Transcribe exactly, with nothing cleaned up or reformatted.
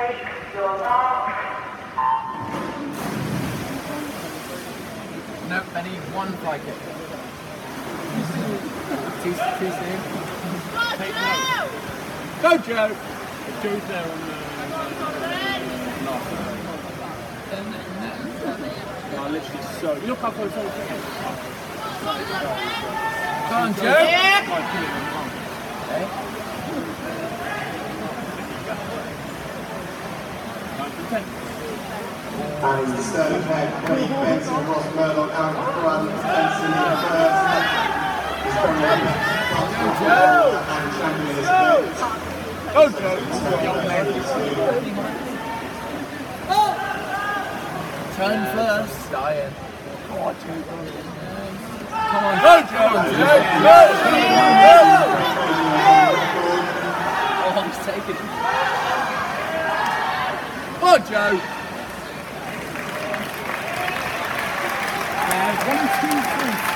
Nope, I need one fly kick. Too, too soon. Take note. Go, Joe! Joe's there on the... No, literally so... Look up for the whole thing. Go on, Joe! Yeah. Okay. And Sterling Head, Craig Benson, Ross Murdoch, Aaron Grant, Benson in first. Is Conrad and champion is Boots. Go, Joe! Turn first. Dying. Come on, Come on, Go, Joe! Joe! Go! Oh, he's taking it. Come on, Joe! Uh, one, two,